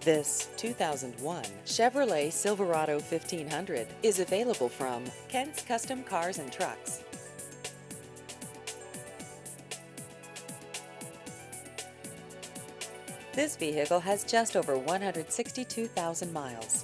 This 2001 Chevrolet Silverado 1500 is available from Kent's Custom Cars and Trucks. This vehicle has just over 162,000 miles.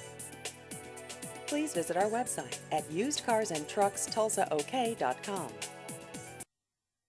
Please visit our website at usedcarsandtruckstulsaok.com.